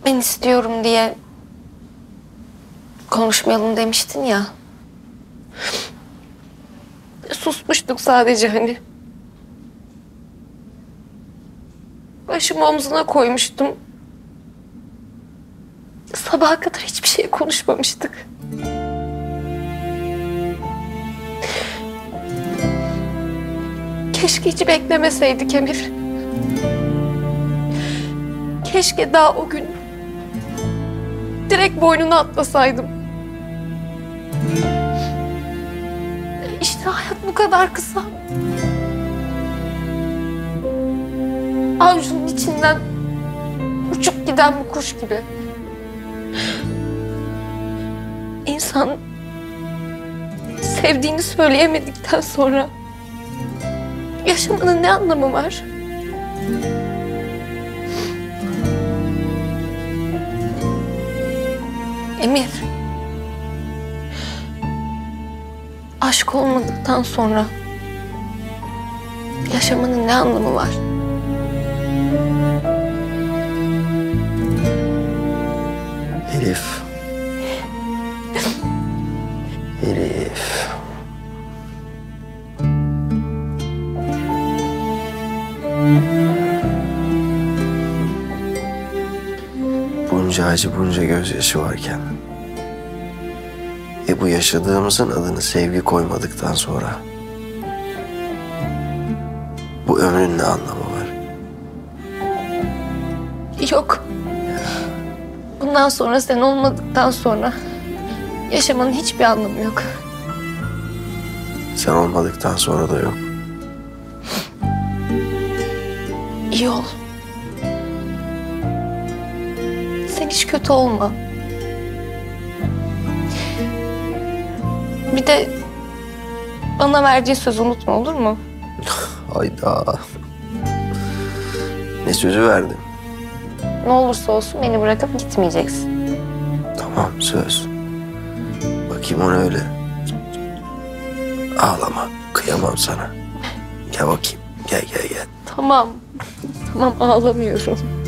Ben istiyorum diye konuşmayalım demiştin ya. Susmuştuk sadece hani. Başımı omzuna koymuştum. Sabaha kadar hiçbir şey konuşmamıştık. Keşke hiç beklemeseydik Emir. Keşke daha o gün direkt boynuna atlasaydım. İşte hayat bu kadar kısa. Avucunun içinden uçup giden bir kuş gibi. İnsan sevdiğini söyleyemedikten sonra yaşamanın ne anlamı var? Emir, aşk olmadıktan sonra yaşamanın ne anlamı var? Elif. Elif. Bunca acı, bunca gözyaşı varken bu yaşadığımızın adını sevgi koymadıktan sonra bu ömrün ne anlamı var? Yok. Bundan sonra sen olmadıktan sonra yaşamanın hiçbir anlamı yok. Sen olmadıktan sonra da yok. İyi ol. Sen hiç kötü olma. Bir de bana verdiğin sözü unutma, olur mu? Hayda. Ne sözü verdim? Ne olursa olsun beni bırakıp gitmeyeceksin. Tamam, söz. Bakayım ona öyle. Ağlama, kıyamam sana. Gel bakayım, gel. Tamam. Tamam, ağlamıyorum.